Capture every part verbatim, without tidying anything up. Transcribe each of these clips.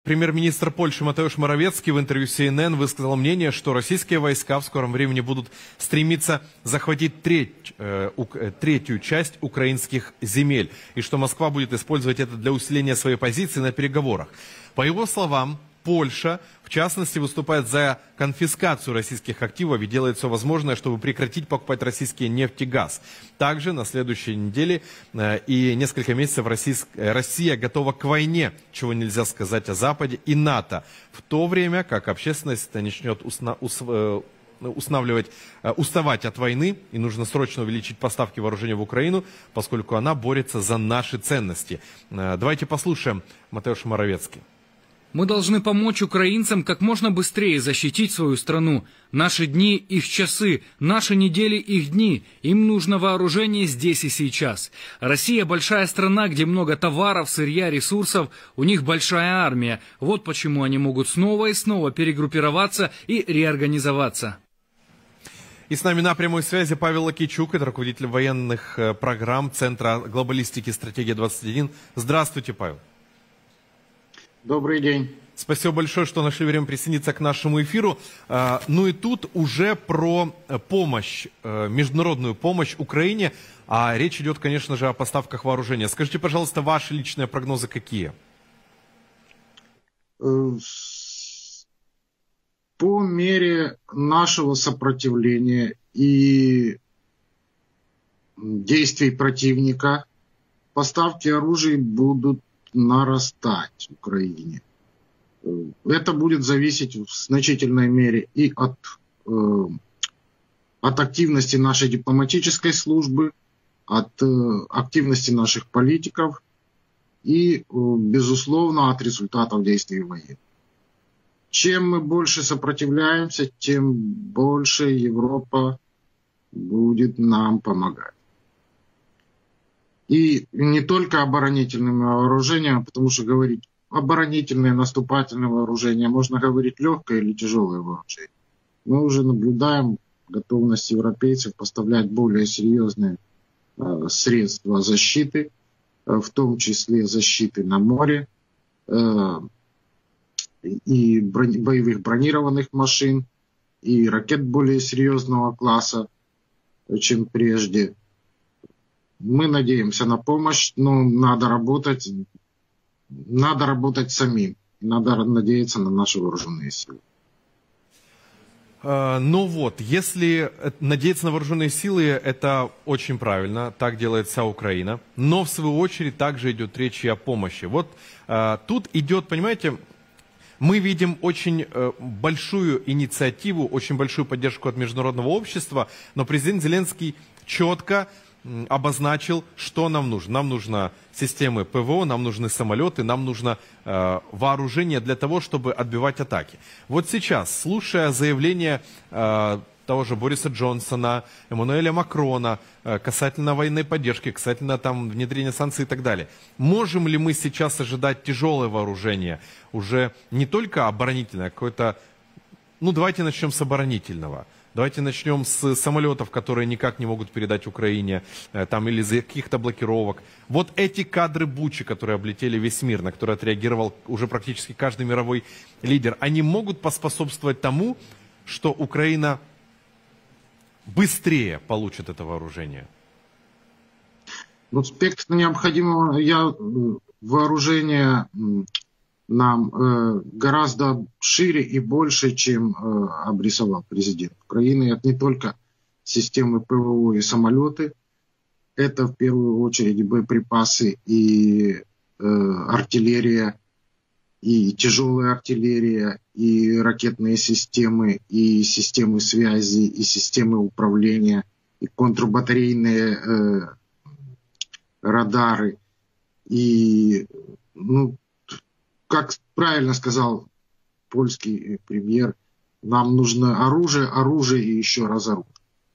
Премьер-министр Польши Матеуш Моровецкий в интервью си эн эн высказал мнение, что российские войска в скором времени будут стремиться захватить треть, э, третью часть украинских земель, и что Москва будет использовать это для усиления своей позиции на переговорах. По его словам, Польша, в частности, выступает за конфискацию российских активов и делает все возможное, чтобы прекратить покупать российские нефть и газ. Также на следующей неделе э, и несколько месяцев Российск... Россия готова к войне, чего нельзя сказать о Западе и НАТО, в то время как общественность начнет усна... ус... устанавливать, уставать от войны, и нужно срочно увеличить поставки вооружения в Украину, поскольку она борется за наши ценности. Давайте послушаем Матеуша Моровецкий. Мы должны помочь украинцам как можно быстрее защитить свою страну. Наши дни – их часы, наши недели – их дни. Им нужно вооружение здесь и сейчас. Россия – большая страна, где много товаров, сырья, ресурсов. У них большая армия. Вот почему они могут снова и снова перегруппироваться и реорганизоваться. И с нами на прямой связи Павел Лакичук, это руководитель военных программ Центра глобалистики «Стратегия двадцать один». Здравствуйте, Павел. Добрый день. Спасибо большое, что нашли время присоединиться к нашему эфиру. Ну и тут уже про помощь, международную помощь Украине. А речь идет, конечно же, о поставках вооружения. Скажите, пожалуйста, ваши личные прогнозы какие? По мере нашего сопротивления и действий противника поставки оружия будут нарастать в Украине. Это будет зависеть в значительной мере и от, э, от активности нашей дипломатической службы, от э, активности наших политиков и, э, безусловно, от результатов действий войны. Чем мы больше сопротивляемся, тем больше Европа будет нам помогать. И не только оборонительным вооружением, потому что говорить оборонительное, наступательное вооружение, можно говорить легкое или тяжелое вооружение. Мы уже наблюдаем готовность европейцев поставлять более серьезные э, средства защиты, э, в том числе защиты на море, э, и брони, боевых бронированных машин, и ракет более серьезного класса, чем прежде. Мы надеемся на помощь, но надо работать, надо работать самим. Надо надеяться на наши вооруженные силы. Ну вот, если надеяться на вооруженные силы, это очень правильно, так делает вся Украина. Но в свою очередь также идет речь и о помощи. Вот тут идет, понимаете, мы видим очень большую инициативу, очень большую поддержку от международного общества, но президент Зеленский четко обозначил, что нам нужно. Нам нужны системы ПВО, нам нужны самолеты, нам нужно э, вооружение для того, чтобы отбивать атаки. Вот сейчас, слушая заявление э, того же Бориса Джонсона, Эммануэля Макрона э, касательно военной поддержки, касательно там внедрения санкций и так далее, можем ли мы сейчас ожидать тяжелое вооружение, уже не только оборонительное, а какое-то... Ну, давайте начнем с оборонительного. Давайте начнем с самолетов, которые никак не могут передать Украине, там, или из-за каких-то блокировок. Вот эти кадры Бучи, которые облетели весь мир, на которые отреагировал уже практически каждый мировой лидер, они могут поспособствовать тому, что Украина быстрее получит это вооружение? Ну, спектр необходимого я, вооружения нам э, гораздо шире и больше, чем э, обрисовал президент Украины. Это не только системы ПВО и самолеты, это в первую очередь боеприпасы и э, артиллерия, и тяжелая артиллерия, и ракетные системы, и системы связи, и системы управления, и контрбатарейные э, радары, и ну, как правильно сказал польский премьер, нам нужно оружие, оружие и еще раз оружие.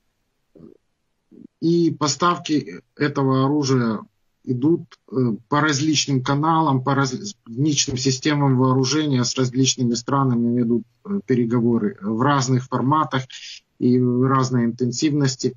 И поставки этого оружия идут по различным каналам, по различным системам вооружения, с различными странами ведут переговоры в разных форматах и в разной интенсивности.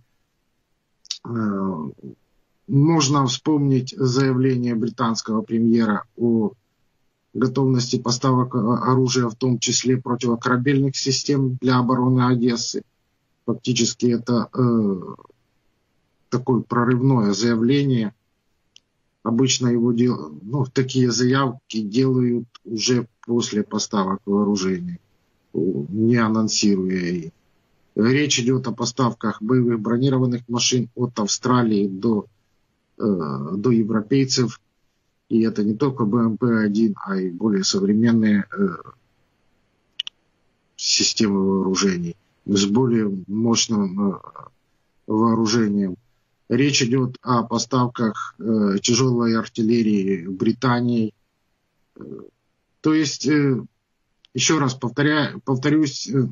Можно вспомнить заявление британского премьера о готовности поставок оружия, в том числе противокорабельных систем для обороны Одессы. Фактически это э, такое прорывное заявление. Обычно его дел... ну, такие заявки делают уже после поставок вооружений, не анонсируя их. Речь идет о поставках боевых бронированных машин от Австралии до, э, до европейцев. И это не только Бэ Эм Пэ один, а и более современные э, системы вооружений с более мощным э, вооружением. Речь идет о поставках э, тяжелой артиллерии Британии. То есть, э, еще раз повторяю, повторюсь, э,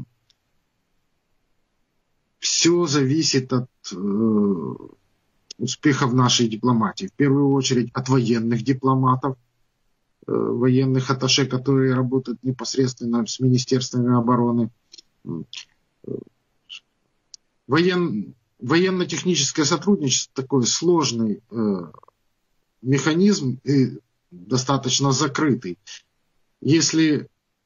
все зависит от э, успехов нашей дипломатии. В первую очередь от военных дипломатов, э, военных атташе, которые работают непосредственно с министерствами обороны. Воен, военно-техническое сотрудничество такой сложный э, механизм и достаточно закрытый. Если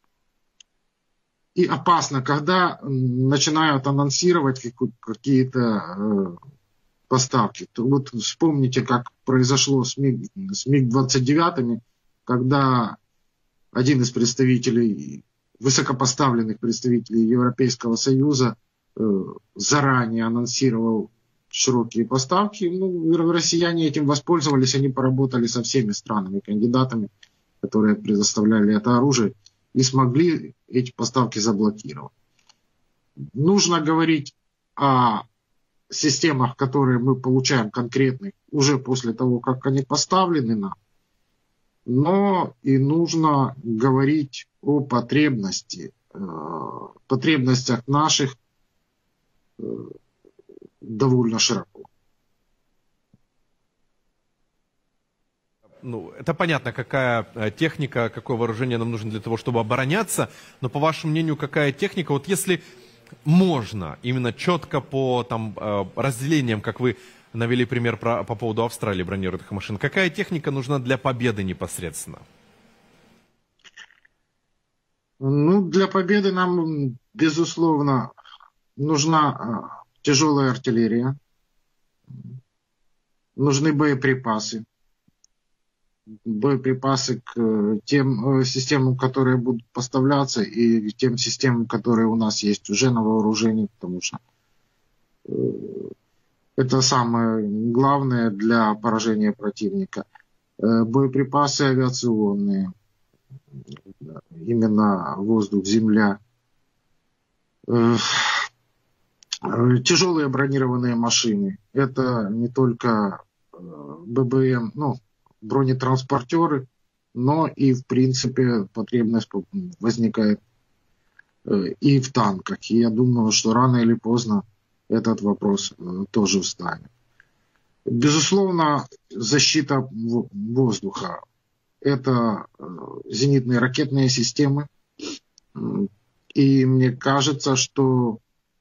и опасно, когда начинают анонсировать какие-то э, поставки. То вот вспомните, как произошло с МиГ, с МиГ двадцать девять, когда один из представителей, высокопоставленных представителей Европейского Союза э, заранее анонсировал широкие поставки. Ну, россияне этим воспользовались, они поработали со всеми странами-кандидатами, которые предоставляли это оружие, и смогли эти поставки заблокировать. Нужно говорить о системах, которые мы получаем конкретных уже после того, как они поставлены нам, но и нужно говорить о потребности, э, потребностях наших э, довольно широко. Ну, это понятно, какая техника, какое вооружение нам нужно для того, чтобы обороняться, но по вашему мнению, какая техника, вот если можно, именно четко по там, разделениям, как вы навели пример про, по поводу Австралии бронированных машин, какая техника нужна для победы непосредственно? Ну, для победы нам, безусловно, нужна тяжелая артиллерия, нужны боеприпасы. боеприпасы к тем системам, которые будут поставляться, и к тем системам, которые у нас есть уже на вооружении, потому что это самое главное для поражения противника. Боеприпасы авиационные, именно воздух-земля. Тяжелые бронированные машины. Это не только Бэ Бэ Эм, ну, бронетранспортеры, но и, в принципе, потребность возникает и в танках. И я думаю, что рано или поздно этот вопрос тоже встанет. Безусловно, защита воздуха. Это зенитные ракетные системы. И мне кажется, что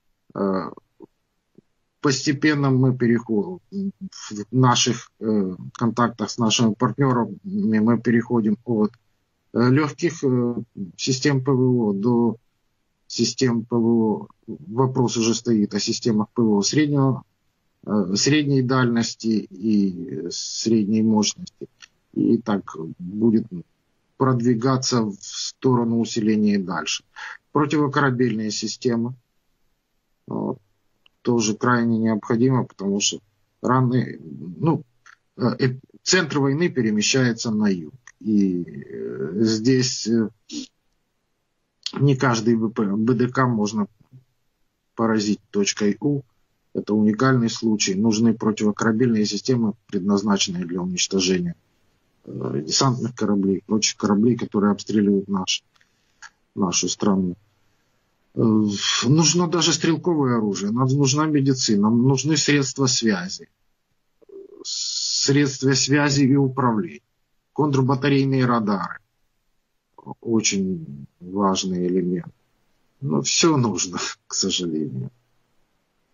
постепенно мы переходим в наших э, контактах с нашими партнерами, мы переходим от э, легких э, систем Пэ Вэ О до систем Пэ Вэ О. Вопрос уже стоит о системах Пэ Вэ О среднего, э, средней дальности и средней мощности. И так будет продвигаться в сторону усиления и дальше. Противокорабельные системы. Вот. Тоже крайне необходимо, потому что раны, ну, э, центр войны перемещается на юг. И э, здесь э, не каждый Бэ Дэ Ка можно поразить точкой У. Это уникальный случай. Нужны противокорабельные системы, предназначенные для уничтожения э, десантных кораблей, прочих кораблей, которые обстреливают наш, нашу страну. Нужно даже стрелковое оружие, нам нужна медицина, нам нужны средства связи. Средства связи и управления. Контрбатарейные радары. Очень важный элемент. Но все нужно, к сожалению.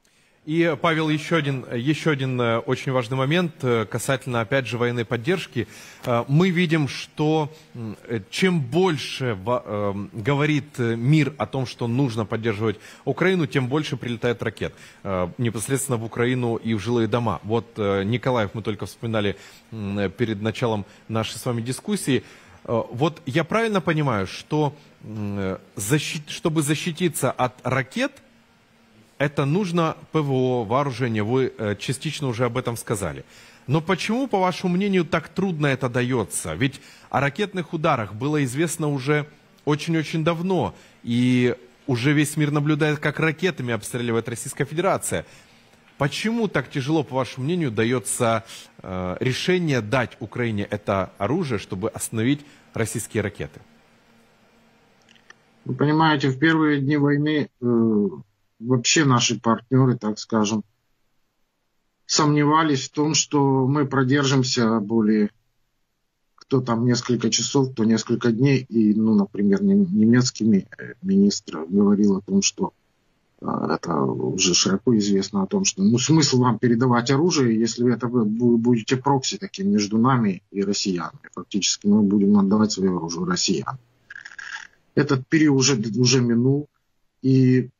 И, Павел, еще один, еще один очень важный момент касательно, опять же, военной поддержки. Мы видим, что чем больше говорит мир о том, что нужно поддерживать Украину, тем больше прилетает ракет непосредственно в Украину и в жилые дома. Вот Николаев мы только вспоминали перед началом нашей с вами дискуссии. Вот я правильно понимаю, что защит, чтобы защититься от ракет, это нужно ПВО, вооружение, вы частично уже об этом сказали. Но почему, по вашему мнению, так трудно это дается? Ведь о ракетных ударах было известно уже очень-очень давно, и уже весь мир наблюдает, как ракетами обстреливает Российская Федерация. Почему так тяжело, по вашему мнению, дается э, решение дать Украине это оружие, чтобы остановить российские ракеты? Вы понимаете, в первые дни войны э, вообще наши партнеры, так скажем, сомневались в том, что мы продержимся более, кто там несколько часов, кто несколько дней. И, ну, например, немецкий министр говорил о том, что это уже широко известно о том, что ну, смысл вам передавать оружие, если это вы будете прокси таким между нами и россиянами. Фактически мы будем отдавать свое оружие россиянам. Этот период уже, уже минул, и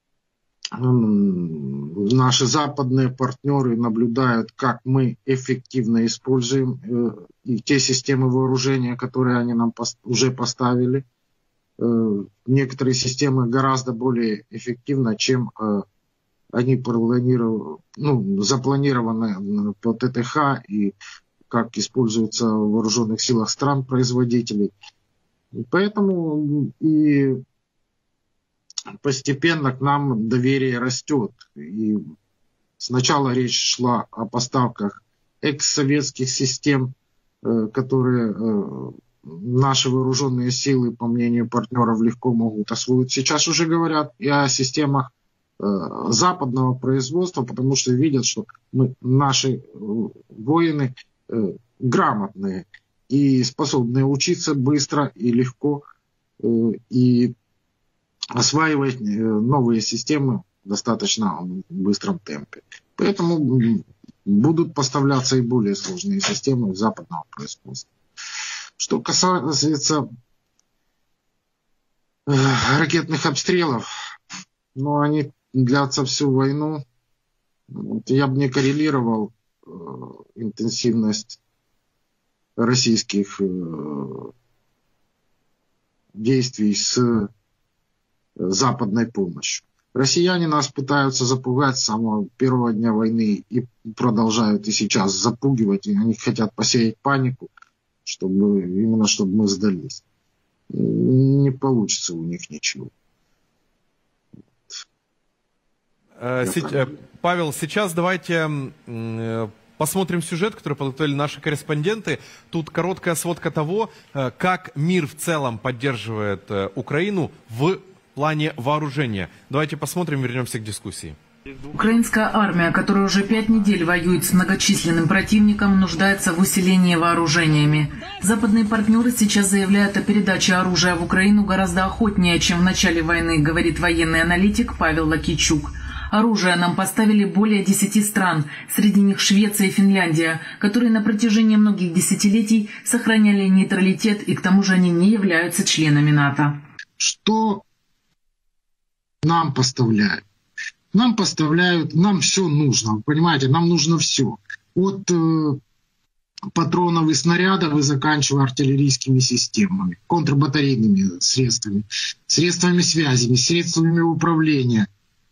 наши западные партнеры наблюдают, как мы эффективно используем э, и те системы вооружения, которые они нам пост- уже поставили. Э, некоторые системы гораздо более эффективны, чем э, они планированы, ну, запланированы по ТТХ и как используются в вооруженных силах стран-производителей. И поэтому и постепенно к нам доверие растет. И сначала речь шла о поставках экс-советских систем, которые наши вооруженные силы, по мнению партнеров, легко могут освоить. Сейчас уже говорят и о системах западного производства, потому что видят, что мы, наши воины грамотные и способные учиться быстро и легко, и осваивать новые системы в достаточно быстром темпе. Поэтому будут поставляться и более сложные системы западного производства. Что касается э, ракетных обстрелов, ну, они длятся всю войну. Я бы не коррелировал э, интенсивность российских э, действий с западной помощью. Россияне нас пытаются запугать с самого первого дня войны и продолжают и сейчас запугивать. И они хотят посеять панику, чтобы именно чтобы мы сдались. Не получится у них ничего. Сейчас, Павел, сейчас давайте посмотрим сюжет, который подготовили наши корреспонденты. Тут короткая сводка того, как мир в целом поддерживает Украину в плане вооружения. Давайте посмотрим, вернемся к дискуссии. Украинская армия, которая уже пять недель воюет с многочисленным противником, нуждается в усилении вооружениями. Западные партнеры сейчас заявляют о передаче оружия в Украину гораздо охотнее, чем в начале войны, говорит военный аналитик Павел Лакичук. Оружие нам поставили более десяти стран, среди них Швеция и Финляндия, которые на протяжении многих десятилетий сохраняли нейтралитет, и к тому же они не являются членами НАТО. Что нам поставляют? Нам поставляют, нам все нужно, понимаете, нам нужно все. От э, патронов и снарядов и заканчивая артиллерийскими системами, контрбатарейными средствами, средствами связи, средствами управления,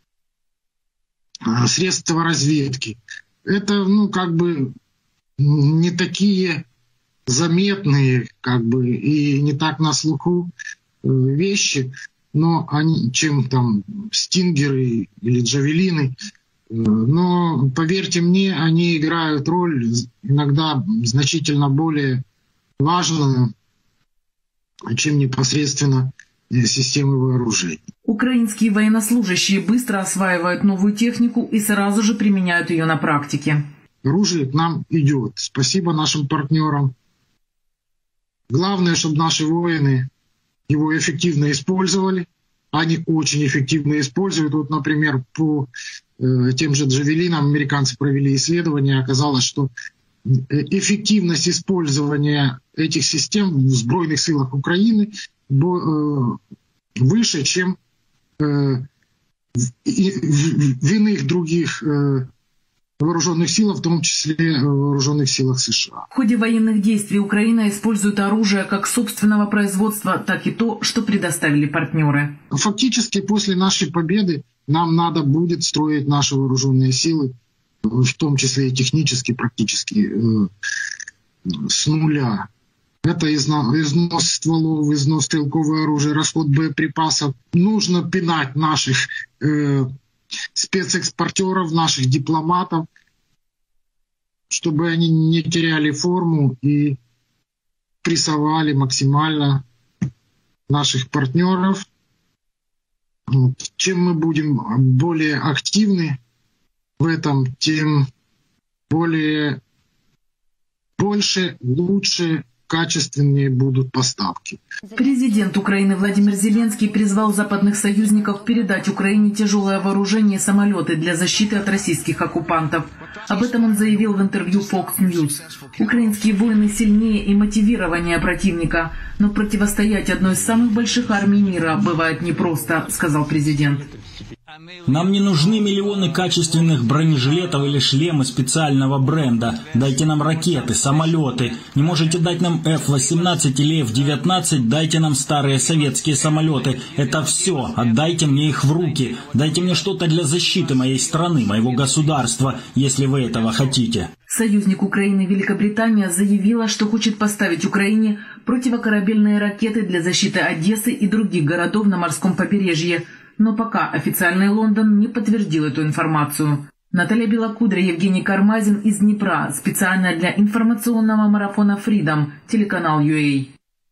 э, средства разведки. Это, ну, как бы не такие заметные, как бы, и не так на слуху э, вещи, но они, чем там стингеры или джавелины, но, поверьте мне, они играют роль иногда значительно более важную, чем непосредственно системы вооружений. Украинские военнослужащие быстро осваивают новую технику и сразу же применяют ее на практике. Оружие к нам идет. Спасибо нашим партнерам. Главное, чтобы наши воины его эффективно использовали, они очень эффективно используют. Вот, например, по э, тем же джавелинам американцы провели исследование, оказалось, что эффективность использования этих систем в Збройных силах Украины бо, э, выше, чем э, в, в, в иных других э, вооруженных силах, в том числе вооруженных силах США. В ходе военных действий Украина использует оружие как собственного производства, так и то, что предоставили партнеры. Фактически после нашей победы нам надо будет строить наши вооруженные силы, в том числе и технически, практически э, с нуля. Это износ стволов, износ стрелкового оружия, расход боеприпасов. Нужно пинать наших э, спецэкспортеров, наших дипломатов, чтобы они не теряли форму и прессовали максимально наших партнеров. Чем мы будем более активны в этом, тем более больше, лучше, качественнее будут поставки. Президент Украины Владимир Зеленский призвал западных союзников передать Украине тяжелое вооружение и самолеты для защиты от российских оккупантов. Об этом он заявил в интервью Fox News. Украинские воины сильнее и мотивированнее противника, но противостоять одной из самых больших армий мира бывает непросто, сказал президент. Нам не нужны миллионы качественных бронежилетов или шлемы специального бренда. Дайте нам ракеты, самолеты. Не можете дать нам эф восемнадцать или эф девятнадцать, дайте нам старые советские самолеты. Это все. Отдайте мне их в руки. Дайте мне что-то для защиты моей страны, моего государства, если вы этого хотите. Союзник Украины Великобритания заявила, что хочет поставить Украине противокорабельные ракеты для защиты Одессы и других городов на морском побережье. Но пока официальный Лондон не подтвердил эту информацию. Наталья Белокудра, Евгений Кармазин из Днепра. Специально для информационного марафона Freedom, телеканал ю эй.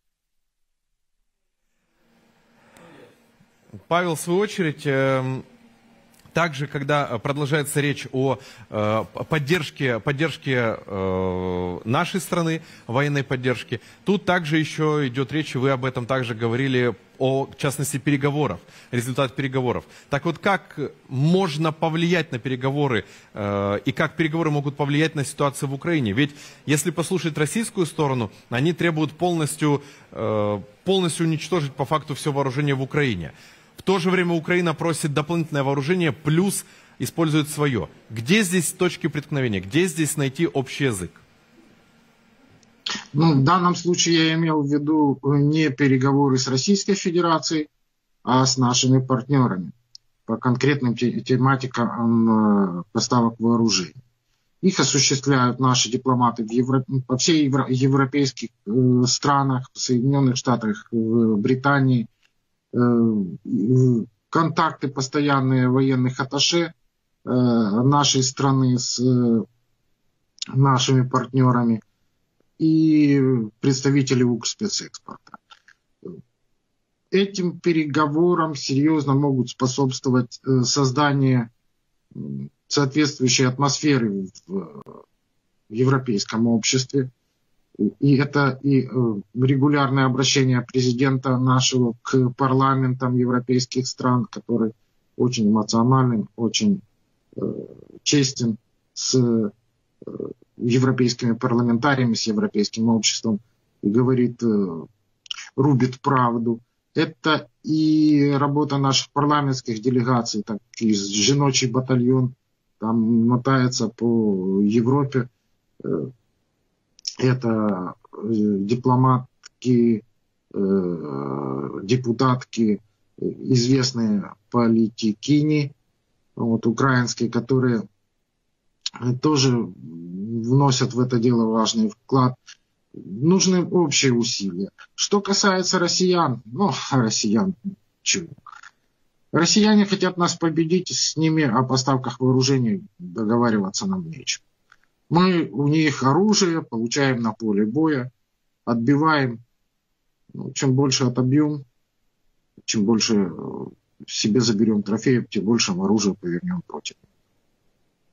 Павел, в свою очередь, также, когда продолжается речь о поддержке, поддержке нашей страны, военной поддержке, тут также еще идет речь, и вы об этом также говорили, о, в частности, переговоров, результат переговоров. Так вот, как можно повлиять на переговоры э, и как переговоры могут повлиять на ситуацию в Украине? Ведь, если послушать российскую сторону, они требуют полностью, э, полностью уничтожить по факту все вооружение в Украине. В то же время Украина просит дополнительное вооружение, плюс использует свое. Где здесь точки преткновения? Где здесь найти общий язык? Ну, в данном случае я имел в виду не переговоры с Российской Федерацией, а с нашими партнерами по конкретным тематикам поставок вооружений. Их осуществляют наши дипломаты в Евро... по всей евро... европейских э, странах, в Соединенных Штатах, в Британии. Э, контакты постоянные военных атташе э, нашей страны с э, нашими партнерами и представители Укрспецэкспорта. Этим переговорам серьезно могут способствовать создание соответствующей атмосферы в европейском обществе. И это и регулярное обращение президента нашего к парламентам европейских стран, который очень эмоционален, очень честен с европейскими парламентариями, с европейским обществом, и говорит, рубит правду. Это и работа наших парламентских делегаций, так и женочий батальон там мотается по Европе. Это дипломатки, депутатки, известные политикини, вот, украинские, которые тоже вносят в это дело важный вклад. Нужны общие усилия. Что касается россиян, ну, россиян, чего? Россияне хотят нас победить, с ними о поставках вооружений договариваться нам нечем. Мы у них оружие получаем на поле боя, отбиваем. Ну, чем больше отобьем, чем больше себе заберем трофеев, тем больше оружия повернем против.